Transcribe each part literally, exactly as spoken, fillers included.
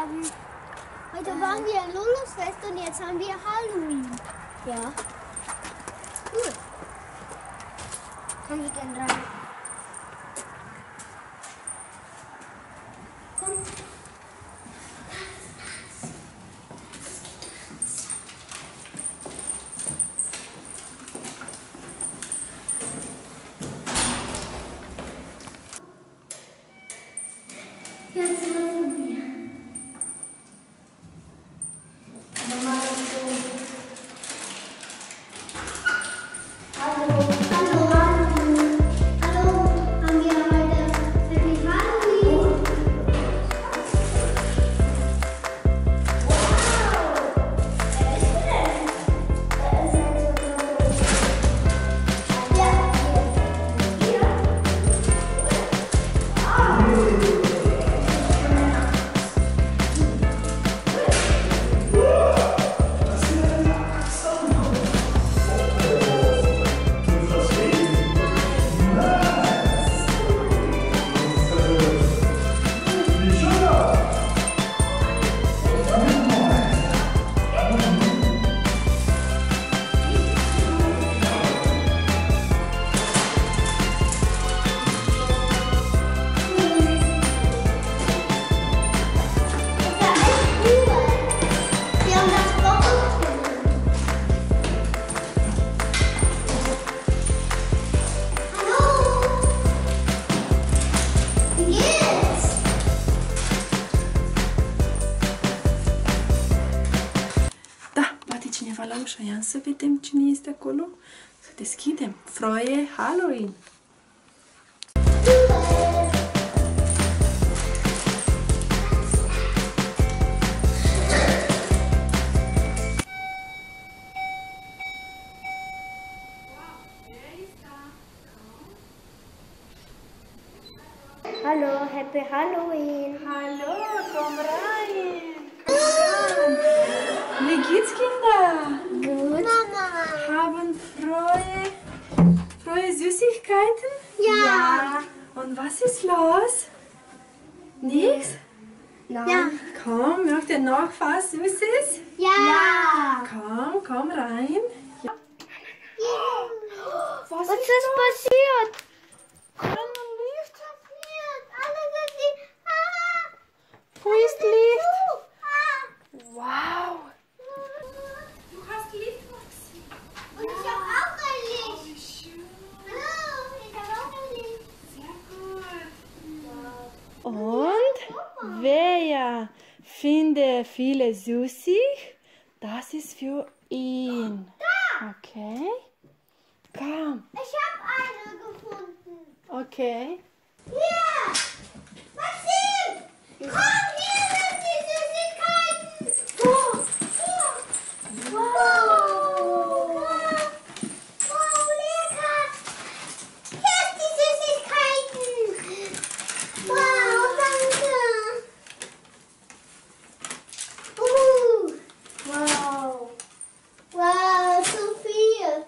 sagen. Heute äh. waren wir Lulusfest und jetzt haben wir Halloween. Ja. Cool. Komm, wir gehen rein. Komm. Jetzt sind wir von mir. Hallo. Hallo. Hallo. Haben wir heute Happy Halloween? Wow. Wer ist denn? Er ist ein Ja. Hier. Ah. Ne falam și să vedem cine este acolo. Să deschidem. Froie Halloween. Hallo, Happy Halloween. Hallo, komm rein. Wie geht's, Kinder? Gut. Mama. Haben frohe, frohe Süßigkeiten? Ja. Ja. Und was ist los? Nichts? Nein. Ja. Komm, möchtet ihr noch was Süßes? Ja. Ja. Komm, komm rein. Ja. Was, Was ist, ist passiert? Alle sind die... Ah. Wo ist Licht? Ah. Wow. Du hast Licht, Maxi. Und ich habe auch ein Licht. Wie schön. Hallo, ich habe auch ein Licht. Sehr gut. Und wer findet viele Süßig? Das ist für ihn. Da. Okay. Komm. Ich habe eine gefunden. Okay. Hier. Maxim. Komm, hier sind die Süßigkeiten. Oh. Hier. Wow. Wow, lecker. Hier sind die Süßigkeiten. Wow, danke. Uh. Wow. Wow, so viel.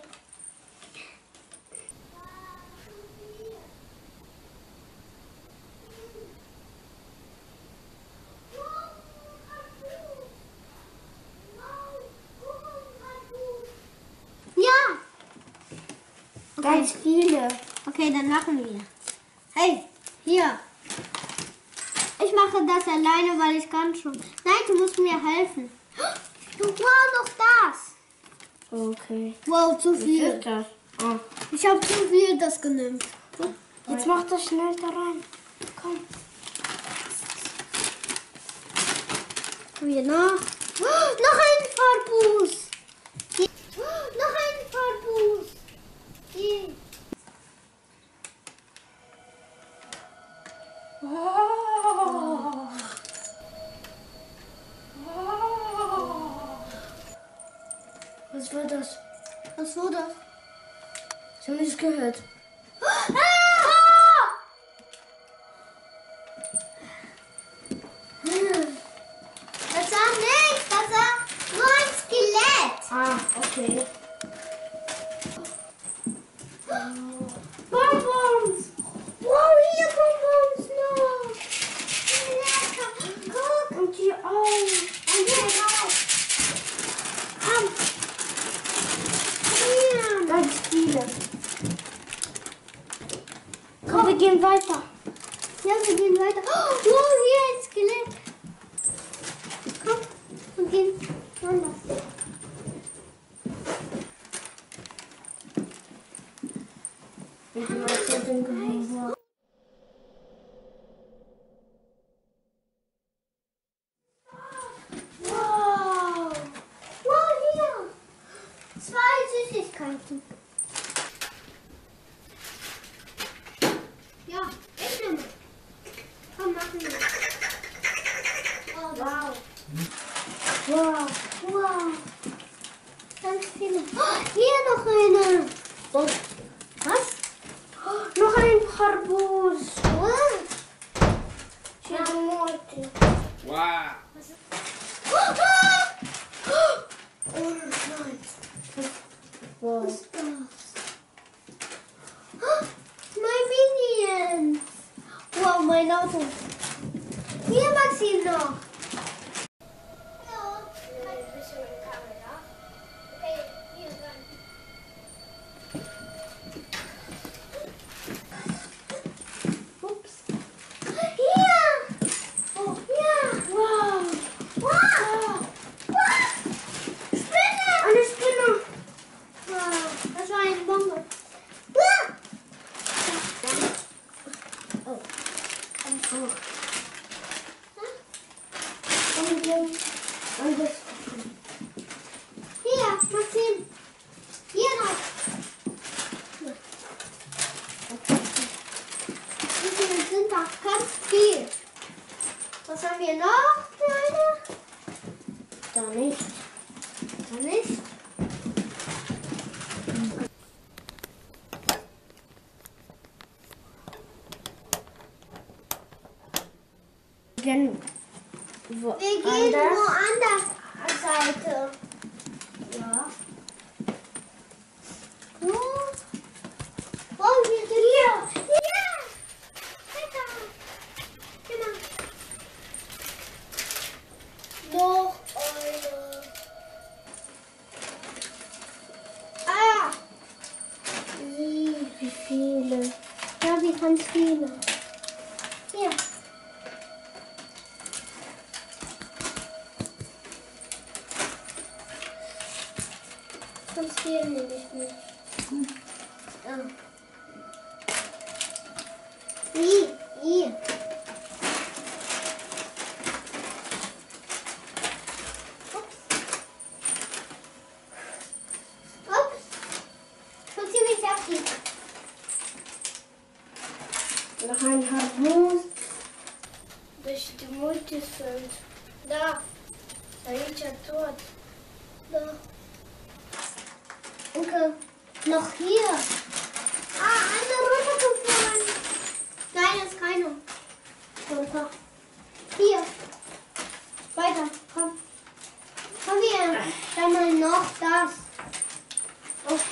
Ja. Okay. Ganz viele. Okay, dann machen wir. Hey, hier. Ich mache das alleine, weil ich kann schon. Nein, du musst mir helfen. Du brauchst noch das. Okay. Wow, zu Wie viel. ist das? Oh. Ich habe zu viel das genommen. Jetzt mach das schnell da rein. Komm. Wir noch. Oh, noch ein Farbus. Oh, noch ein Farbus. Hier. Wow. Wow. Was war das? Was war das? Ich habe nichts gehört. Ah! Das war nichts, das war nur ein Skelett. Ah, okay. Bonbons. Wow, hier Bonbons noch. Lecker. Guck. Und hier auch. wir gehen weiter. Ja, wir gehen weiter. Oh, hier ein Skelett. Komm, wir gehen woanders. Ich weiß ja den Gehör. Wow. Wow, hier. Zwei Süßigkeiten. Ja, ich nehme. Komm, machen wir. Oh, wow. Wow. Wow. Ganz viele. Oh, hier noch eine. Und Was? noch ein Harbus. Wow. Für die Mutti. Wow. Oh, ah. Oh nein. Wow. Was ist das? Oh, mein Minions. Wow, mein Auto. Hier, Maxim, noch. Ups. Hier. Oh, hier. Wow. Wow. Wow. Spinne. Eine Spinne. Wow, das war eine Bombe. Ah! Oh. Und Und dann und das. hier, Maxim. Hier noch. Wie viele sind da? Ganz viel. Was haben wir noch? Kleine? Da nicht. Da nicht. Gehen wo Wir gehen anders. woanders an Seite. Ja. Oh, oh wir sind hier. Ja. Weiter. Genau. Noch eine. Ah. Wie, wie viele? Ja, wie ganz viele. Hier. Ganz viele nehme ich mit. Ja. Wie? Wie? Ups. Ups. Schon ziemlich fertig. Noch ein Harbus. Durch die Mutti sind. Da. Da ist ja tot. Da. Okay. Noch hier. Ah, eine runtergefallen. Nein, das ist keine. Runter. Hier. Weiter. Komm. Komm hier. Dann mal noch das. Oh. Oh.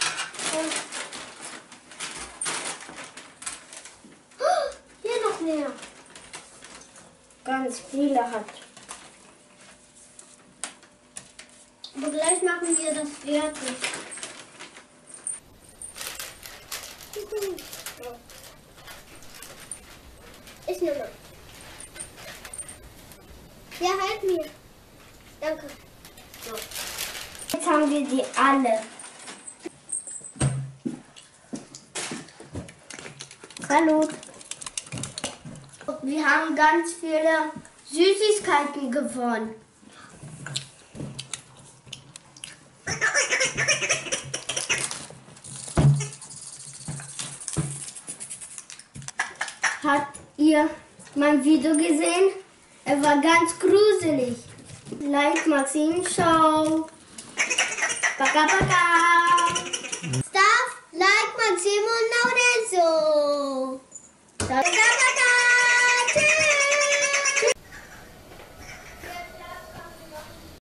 Oh, hier noch mehr. Ganz viele hat. Aber gleich machen wir das fertig. Ich nehme. Ja, halt mir. Danke. So. Jetzt haben wir die alle. Salut. Wir haben ganz viele Süßigkeiten gewonnen. Habt ihr mein Video gesehen? Er war ganz gruselig. Like Maxim Show. Paka paka.